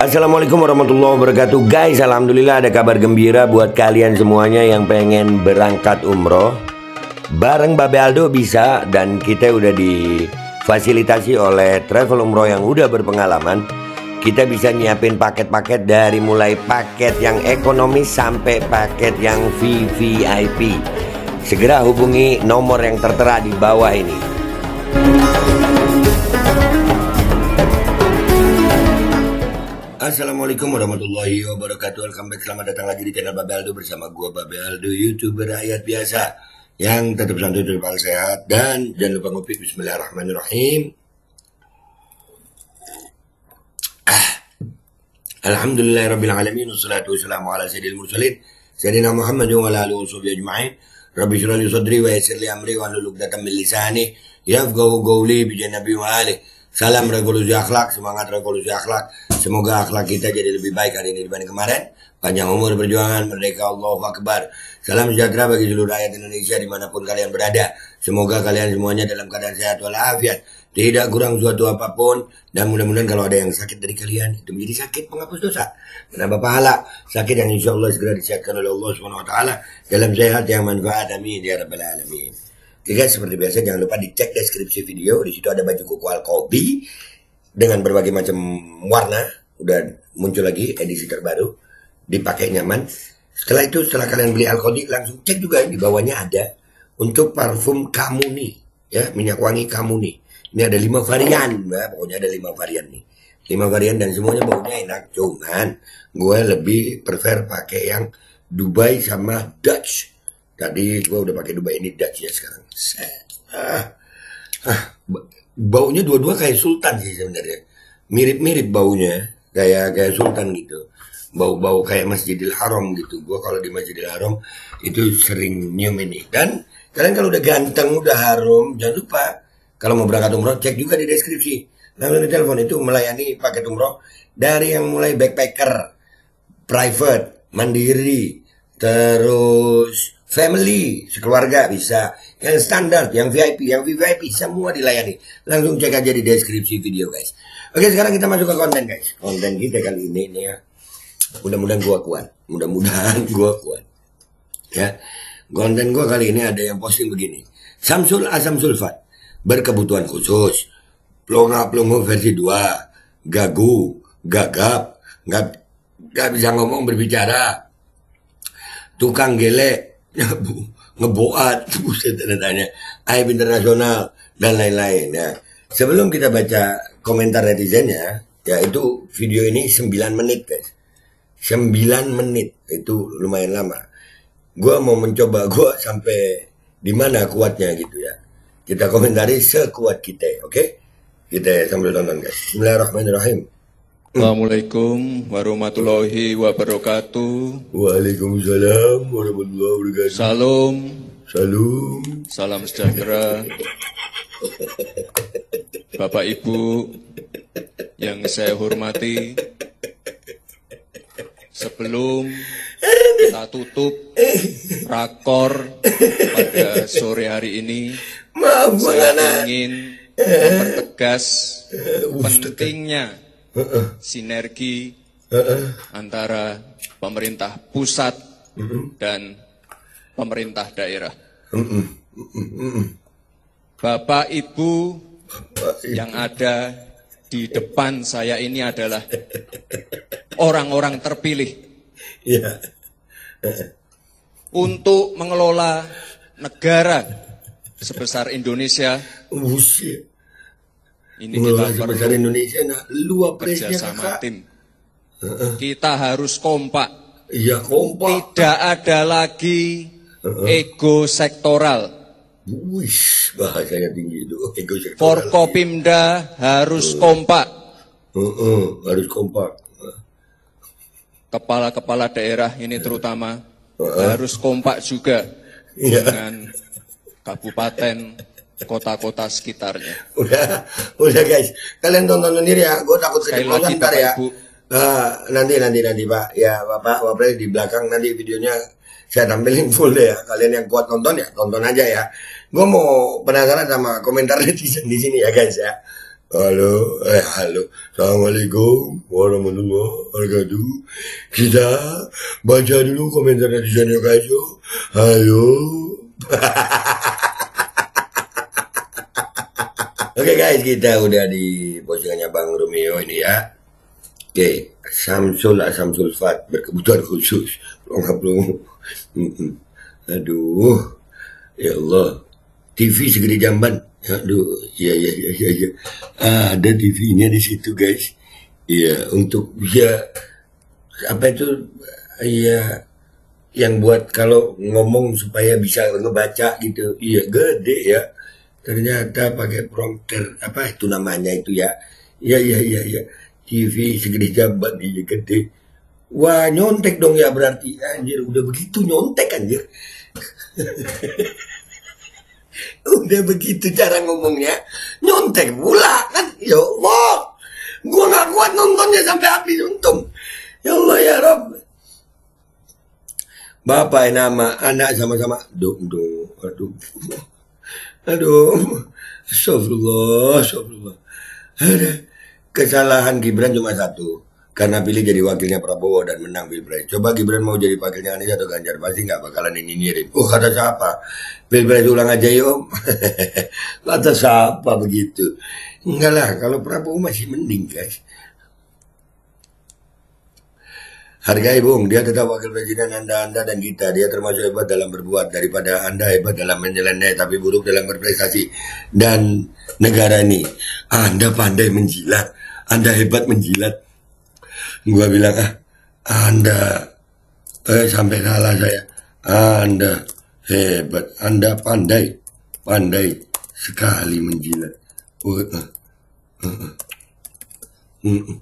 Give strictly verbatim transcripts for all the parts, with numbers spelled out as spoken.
Assalamualaikum warahmatullahi wabarakatuh. Guys, alhamdulillah ada kabar gembira buat kalian semuanya yang pengen berangkat umroh. Bareng Babe Aldo bisa, dan kita udah difasilitasi oleh travel umroh yang udah berpengalaman. Kita bisa nyiapin paket-paket dari mulai paket yang ekonomis sampai paket yang V V I P. Segera hubungi nomor yang tertera di bawah ini. Assalamualaikum warahmatullahi wabarakatuh. Welcome back, selamat datang lagi di channel Babe Aldo bersama gua Babe Aldo, YouTuber rakyat biasa yang tetap santuy, tetap sehat, dan jangan lupa ngopi. Bismillahirrahmanirrahim. Ah. Alhamdulillahirabbil alamin, wassalatu wassalamu ala sayyidil mursalin sayyidina Muhammad wa ala alihi washabihi ajma'in. Rabbi shrah li sadri wa yassir li amri wa hlul 'uqdatam min lisani yafqahu qawli bi janabi wa ali. Salam revolusi akhlak, semangat revolusi akhlak. Semoga akhlak kita jadi lebih baik hari ini dibanding kemarin. Panjang umur perjuangan, merdeka, Allahu Akbar. Salam sejahtera bagi seluruh rakyat Indonesia dimanapun kalian berada. Semoga kalian semuanya dalam keadaan sehat walafiat, tidak kurang suatu apapun. Dan mudah-mudahan kalau ada yang sakit dari kalian, itu menjadi sakit penghapus dosa, menambah pahala. Sakit yang insya Allah segera disehatkan oleh Allah subhanahu wa taala dalam sehat yang manfaat. Amin ya rabbal alamin. Oke guys, seperti biasa jangan lupa dicek deskripsi video. Di situ ada baju koko Alkobi dengan berbagai macam warna. Udah muncul lagi edisi terbaru. Dipakai nyaman. Setelah itu, setelah kalian beli Alkobi, langsung cek juga di bawahnya ada untuk parfum Kamuni, ya, minyak wangi Kamuni. Ini ada lima varian, nah, pokoknya ada lima varian nih. Lima varian dan semuanya baunya enak. Cuman gue lebih prefer pakai yang Dubai sama Dutch. Tadi gue udah pakai Dubai, ini Dutch ya sekarang. Ah, ah, baunya dua-dua kayak Sultan sih sebenarnya. Mirip-mirip baunya, kayak kayak Sultan gitu. Bau-bau kayak Masjidil Haram gitu. Gue kalau di Masjidil Haram itu sering nyium ini. Dan kalian kalau udah ganteng, udah harum, jangan lupa kalau mau berangkat umroh cek juga di deskripsi. Langsung di telepon, itu melayani paket umroh dari yang mulai backpacker, private, mandiri, terus family, sekeluarga bisa, yang standar, yang V I P, yang V V I P, semua dilayani. Langsung cek aja di deskripsi video guys. Oke, sekarang kita masuk ke konten guys. Konten kita kali ini nih ya, mudah-mudahan gua kuat, mudah-mudahan gua kuat. Ya, konten gua kali ini ada yang posting begini. Samsul asam sulfat berkebutuhan khusus, plonga-plongo versi dua, gagu, gagap, nggak nggak bisa ngomong berbicara, tukang gelek, ngeboat, buset tanya, aib internasional, dan lain-lain. Ya. Sebelum kita baca komentar netizennya, ya itu video ini sembilan menit guys. sembilan menit, itu lumayan lama. Gue mau mencoba gue sampai di mana kuatnya gitu ya. Kita komentari sekuat kita, oke? Okay? Kita sambil tonton guys. Bismillahirrahmanirrahim. Assalamualaikum warahmatullahi wabarakatuh. Waalaikumsalam warahmatullahi wabarakatuh. Salam. Salam. Salam sejahtera. Bapak Ibu yang saya hormati, sebelum kita tutup rakor pada sore hari ini, Maaf, saya ingin mempertegas pentingnya sinergi antara pemerintah pusat dan pemerintah daerah. Bapak Ibu yang ada di depan saya ini adalah orang-orang terpilih untuk mengelola negara sebesar Indonesia. Ini kita sebesar Indonesia, nah, luar bekerjasama tim. Kita harus kompak. Iya, kompak. Tidak ada lagi ego sektoral. Wih, bahasanya tinggi itu, ego sektoral. Forkopimda harus kompak. Uh, uh, harus kompak. Kepala-kepala daerah ini terutama uh, uh. harus kompak juga yeah. dengan kabupaten, kota-kota sekitarnya. Udah, udah guys, kalian tonton sendiri ya. Gue takut keceplosan ntar ya. Uh, nanti, nanti, nanti Pak. Ya Bapak, Bapak di belakang nanti videonya saya tampilin full deh ya. Kalian yang kuat nonton ya, tonton aja ya. Gue mau penasaran sama komentar netizen di sini ya guys ya. Halo, eh halo. Assalamualaikum warahmatullahi wabarakatuh. Kita baca dulu komentar netizen ya guys. Yo. Halo. Oke guys, kita udah di postingannya Bang Romeo ini ya. Oke, Samsul Samsul Fat berkebutuhan khusus. Lengkap belum? Aduh, ya Allah. T V segede jamban. Aduh, ya ya ya ya ya. Ah, ada T V-nya di situ guys. Iya, untuk ya apa itu ya yang buat kalau ngomong supaya bisa ngebaca gitu. Iya, gede ya. Ternyata pakai prompter apa itu namanya itu ya. Iya iya iya iya. T V segede jamban iya gede. Wah, nyontek dong ya berarti. Anjir, udah begitu nyontek anjir. Udah begitu cara ngomongnya, nyontek pula kan. Ya Allah, gua gak kuat nontonnya sampai habis untung. Ya Allah ya Rob. Bapak nama anak sama-sama. Duh, duh, aduh, aduh, astagfirullah, astagfirullah. Ada kesalahan Gibran cuma satu. Karena pilih jadi wakilnya Prabowo dan menang Pilpres. Coba Gibran mau jadi wakilnya Anies atau Ganjar, pasti nggak bakalan ini nyirim. Oh, kata siapa? Pilpres ulang aja yuk. Kata siapa begitu? Enggak lah, kalau Prabowo masih mending guys. Hargai Bung, dia tetap wakil presiden Anda-Anda dan kita. Dia termasuk hebat dalam berbuat daripada Anda hebat dalam menyeleneh tapi buruk dalam berprestasi. Dan negara ini, Anda pandai menjilat, Anda hebat menjilat. Gua bilang, ah, Anda, eh, sampai salah saya. Anda hebat, Anda pandai, pandai sekali menjilat. Uh, uh, uh, uh. Uh, uh.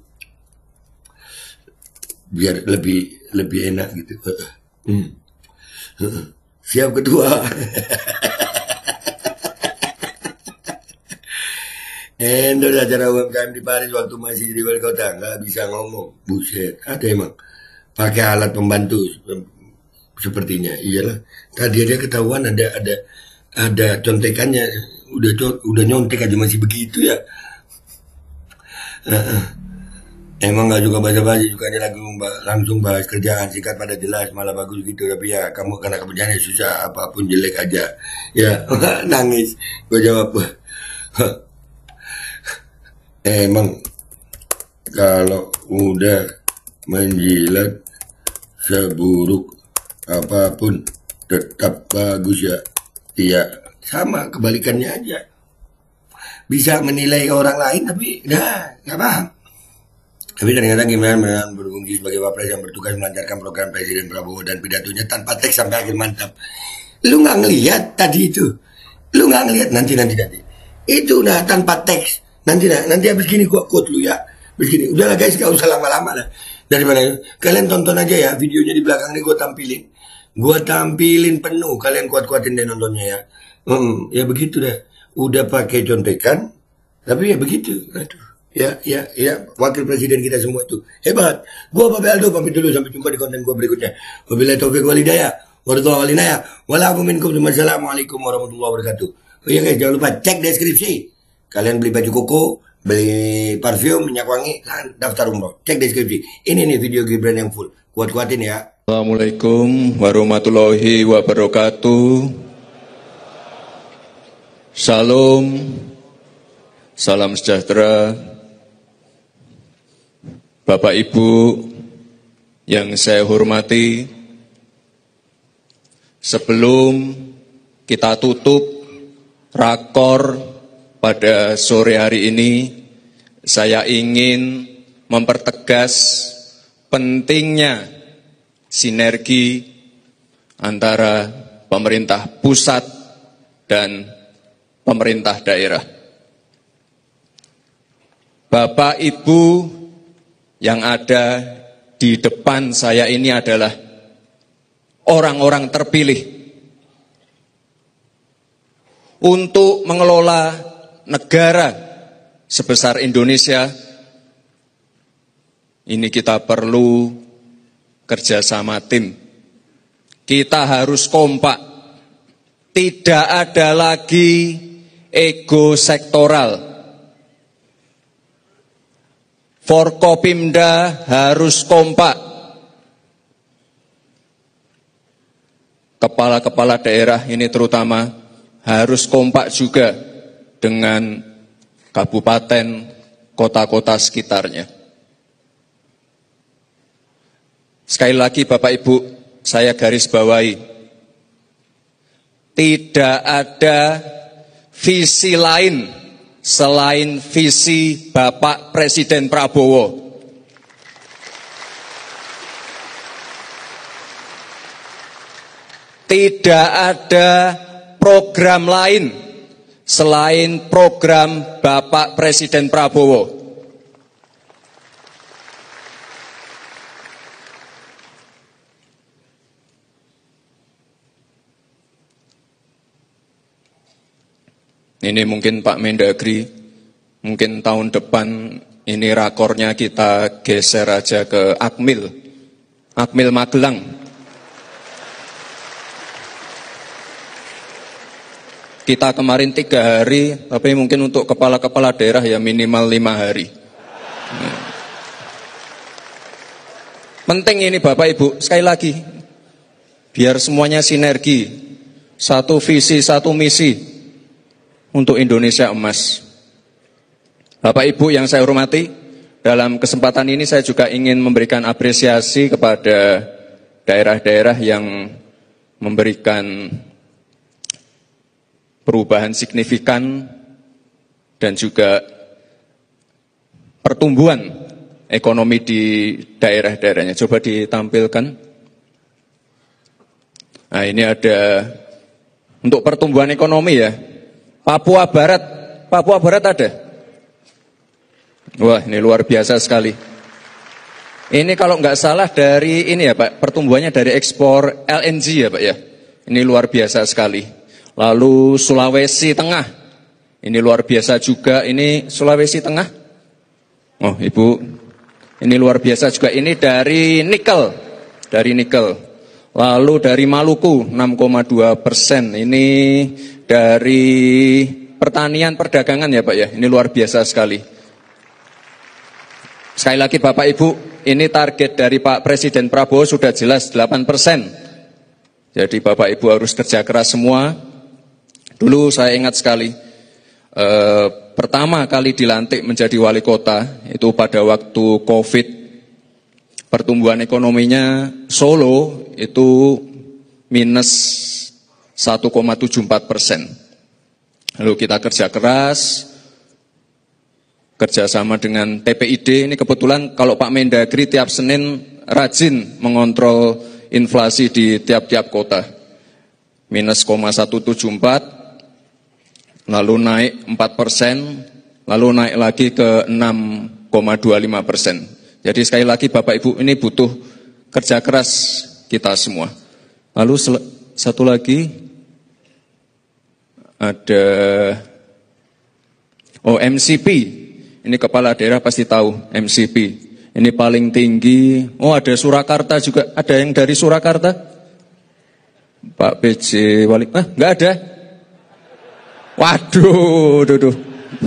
Biar lebih lebih enak gitu. Uh, uh. Uh, uh. Siap kedua. Endorse acara U M K M di Paris waktu masih jadi wali kota, nggak bisa ngomong, buset, ada emang pakai alat pembantu sepertinya, iyalah. Tadi dia ketahuan ada ada ada contekannya, udah udah nyontek aja masih begitu ya. Uh, uh. Emang nggak juga basa-basi, sukanya lagu langsung bahas kerjaan singkat pada jelas, malah bagus gitu. Tapi ya kamu karena kerjanya susah, apapun jelek aja. Ya nangis, gue jawab. Emang kalau udah menjilat seburuk apapun tetap bagus ya. Iya, sama kebalikannya aja. Bisa menilai orang lain tapi dah nggak paham. Tapi ternyata gimana berfungsi sebagai wapres yang bertugas melancarkan program Presiden Prabowo dan pidatonya tanpa teks sampai akhir mantap. Lu nggak ngelihat tadi itu? Lu nggak ngelihat nanti nanti nanti. Itu udah tanpa teks. Nanti nah, nanti habis gini gua quote lu ya. Habis gini. Udahlah guys, gak usah lama-lama lah. Dari mana? Kalian tonton aja ya videonya di belakang ini gua tampilin. Gua tampilin penuh. Kalian kuat-kuatin deh nontonnya ya. Hmm, ya begitu dah. Udah pakai contekan, tapi ya begitu. Aduh. Ya, ya, ya. Wakil presiden kita semua itu hebat. Gua Bapak Aldo pamit dulu, sampai jumpa di konten gua berikutnya. Wabillahi taufiq wal hidayah. Warahmatullahi wabarakatuh. Wassalamualaikum warahmatullahi wabarakatuh. Oh iya guys, jangan lupa cek deskripsi. Kalian beli baju koko, beli parfum, minyak wangi, daftar umroh. Cek deskripsi. Ini nih video Gibran yang full. Kuat-kuatin ya. Assalamualaikum warahmatullahi wabarakatuh. Salam, salam sejahtera. Bapak Ibu yang saya hormati, sebelum kita tutup rakor pada sore hari ini, saya ingin mempertegas pentingnya sinergi antara pemerintah pusat dan pemerintah daerah. Bapak Ibu yang ada di depan saya ini adalah orang-orang terpilih untuk mengelola negara sebesar Indonesia. Ini kita perlu kerjasama tim. Kita harus kompak. Tidak ada lagi ego sektoral. Forkopimda harus kompak. Kepala-kepala daerah ini terutama harus kompak juga dengan kabupaten, kota-kota sekitarnya. Sekali lagi Bapak Ibu, saya garis bawahi, tidak ada visi lain selain visi Bapak Presiden Prabowo. Tidak ada program lain selain program Bapak Presiden Prabowo. Ini mungkin Pak Mendagri, mungkin tahun depan ini rakornya kita geser aja ke Akmil, Akmil Magelang. Kita kemarin tiga hari, tapi mungkin untuk kepala-kepala daerah ya minimal lima hari. Nah. Penting ini Bapak Ibu, sekali lagi, biar semuanya sinergi, satu visi, satu misi untuk Indonesia emas. Bapak Ibu yang saya hormati, dalam kesempatan ini saya juga ingin memberikan apresiasi kepada daerah-daerah yang memberikan perubahan signifikan dan juga pertumbuhan ekonomi di daerah-daerahnya. Coba ditampilkan. Nah, ini ada untuk pertumbuhan ekonomi ya. Papua Barat, Papua Barat ada? Wah, ini luar biasa sekali. Ini kalau nggak salah dari ini ya Pak, pertumbuhannya dari ekspor L N G ya Pak ya. Ini luar biasa sekali. Lalu Sulawesi Tengah, ini luar biasa juga. Ini Sulawesi Tengah. Oh Ibu, ini luar biasa juga. Ini dari nikel, dari nikel. Lalu dari Maluku enam koma dua persen. Ini dari pertanian perdagangan ya Pak ya. Ini luar biasa sekali. Sekali lagi Bapak Ibu, ini target dari Pak Presiden Prabowo sudah jelas delapan persen. Jadi Bapak Ibu harus kerja keras semua. Dulu saya ingat sekali, eh, pertama kali dilantik menjadi wali kota, itu pada waktu Covid, pertumbuhan ekonominya Solo itu minus satu koma tujuh empat persen. Lalu kita kerja keras, kerjasama dengan T P I D, ini kebetulan kalau Pak Mendagri tiap Senin rajin mengontrol inflasi di tiap-tiap kota. Minus koma satu tujuh empat, lalu naik empat persen, lalu naik lagi ke enam koma dua lima persen. Jadi sekali lagi Bapak Ibu, ini butuh kerja keras kita semua. Lalu satu lagi, ada oh M C P, ini kepala daerah pasti tahu M C P. Ini paling tinggi. Oh ada Surakarta juga, ada yang dari Surakarta? Pak B J Wali, ah nggak ada? Waduh, duh, duh.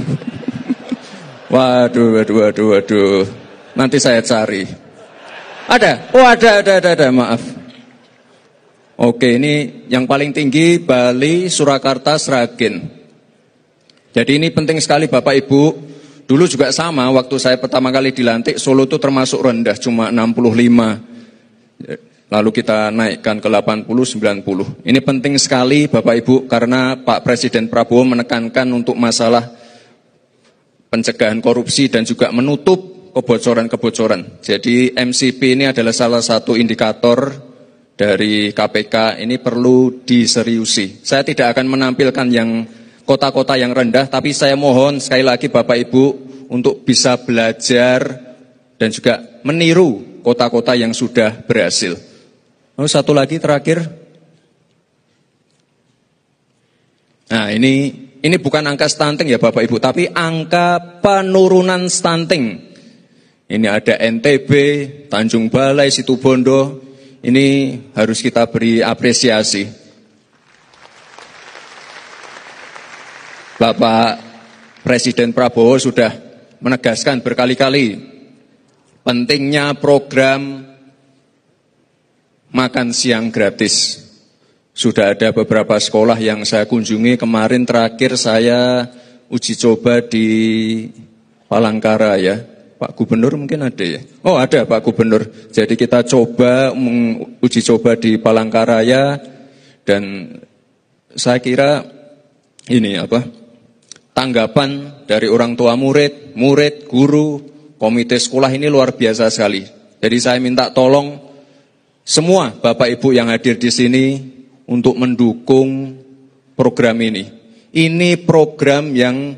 Waduh, waduh, waduh, waduh. Nanti saya cari. Ada? Oh ada, ada, ada, ada. Maaf. Oke, ini yang paling tinggi Bali, Surakarta, Sragen. Jadi ini penting sekali Bapak Ibu. Dulu juga sama, waktu saya pertama kali dilantik, Solo itu termasuk rendah, cuma enam puluh lima. Lalu kita naikkan ke delapan puluh, sembilan puluh. Ini penting sekali Bapak Ibu, karena Pak Presiden Prabowo menekankan untuk masalah pencegahan korupsi dan juga menutup kebocoran-kebocoran. Jadi M C P ini adalah salah satu indikator dari K P K, ini perlu diseriusi. Saya tidak akan menampilkan yang kota-kota yang rendah, tapi saya mohon sekali lagi Bapak Ibu untuk bisa belajar dan juga meniru kota-kota yang sudah berhasil. Lalu satu lagi terakhir. Nah ini ini bukan angka stunting ya Bapak Ibu, tapi angka penurunan stunting. Ini ada N T B, Tanjung Balai, Situbondo. Ini harus kita beri apresiasi. Bapak Presiden Prabowo sudah menegaskan berkali-kali pentingnya program makan siang gratis. Sudah ada beberapa sekolah yang saya kunjungi, kemarin terakhir saya uji coba di Palangkara ya. Pak Gubernur mungkin ada ya? Oh ada Pak Gubernur. Jadi kita coba uji coba di Palangkaraya dan saya kira ini apa? Tanggapan dari orang tua murid, murid, guru, komite sekolah ini luar biasa sekali. Jadi saya minta tolong semua Bapak Ibu yang hadir di sini untuk mendukung program ini. Ini program yang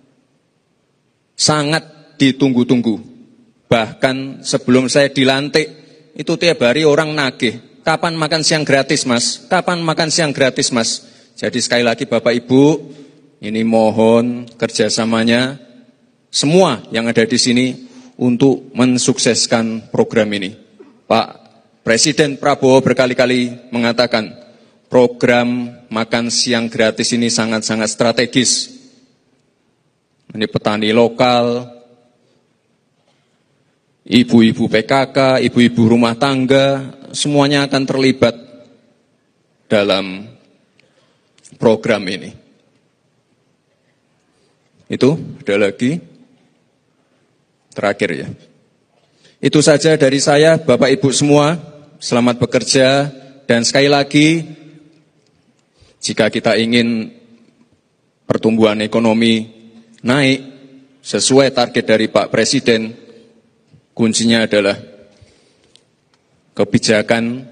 sangat ditunggu-tunggu. Bahkan sebelum saya dilantik, itu tiap hari orang nagih. Kapan makan siang gratis mas? Kapan makan siang gratis mas? Jadi sekali lagi Bapak Ibu, ini mohon kerjasamanya semua yang ada di sini untuk mensukseskan program ini. Pak Presiden Prabowo berkali-kali mengatakan, program makan siang gratis ini sangat-sangat strategis. Ini petani lokal, ibu-ibu P K K, ibu-ibu rumah tangga, semuanya akan terlibat dalam program ini. Itu, ada lagi. Terakhir ya. Itu saja dari saya, Bapak Ibu semua, selamat bekerja. Dan sekali lagi, jika kita ingin pertumbuhan ekonomi naik sesuai target dari Pak Presiden, kuncinya adalah kebijakan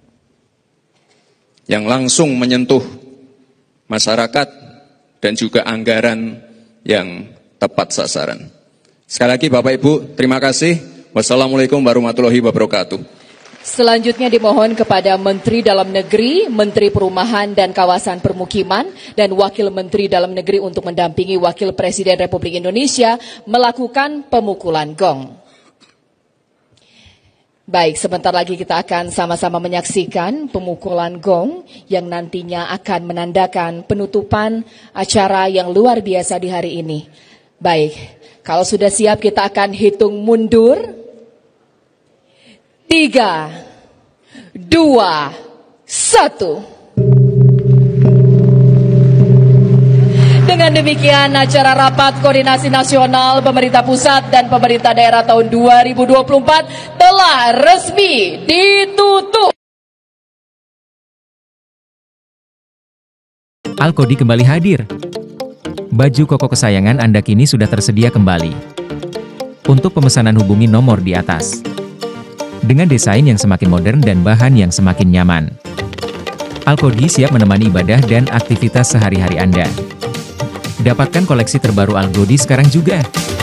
yang langsung menyentuh masyarakat dan juga anggaran yang tepat sasaran. Sekali lagi Bapak Ibu, terima kasih. Wassalamualaikum warahmatullahi wabarakatuh. Selanjutnya dimohon kepada Menteri Dalam Negeri, Menteri Perumahan dan Kawasan Permukiman, dan Wakil Menteri Dalam Negeri untuk mendampingi Wakil Presiden Republik Indonesia melakukan pemukulan gong. Baik, sebentar lagi kita akan sama-sama menyaksikan pemukulan gong yang nantinya akan menandakan penutupan acara yang luar biasa di hari ini. Baik, kalau sudah siap kita akan hitung mundur. Tiga, dua, satu. Dengan demikian acara Rapat Koordinasi Nasional Pemerintah Pusat dan Pemerintah Daerah tahun dua ribu dua puluh empat telah resmi ditutup. Alkodi kembali hadir. Baju koko kesayangan Anda kini sudah tersedia kembali. Untuk pemesanan hubungi nomor di atas. Dengan desain yang semakin modern dan bahan yang semakin nyaman. Alkodi siap menemani ibadah dan aktivitas sehari-hari Anda. Dapatkan koleksi terbaru Alkodi sekarang juga.